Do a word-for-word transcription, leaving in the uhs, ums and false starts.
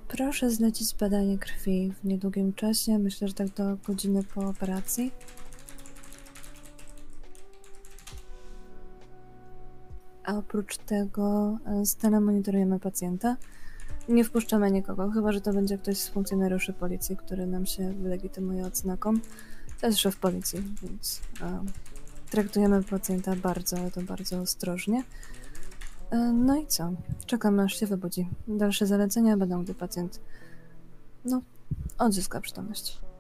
Proszę zlecić badanie krwi w niedługim czasie. Myślę, że tak do godziny po operacji. A oprócz tego stale monitorujemy pacjenta. Nie wpuszczamy nikogo, chyba że to będzie ktoś z funkcjonariuszy policji, który nam się wylegitymuje odznaką. To jest szef policji, więc um, traktujemy pacjenta bardzo, ale to bardzo ostrożnie. No i co? Czekam, aż się wybudzi. Dalsze zalecenia będą, gdy pacjent no, odzyska przytomność.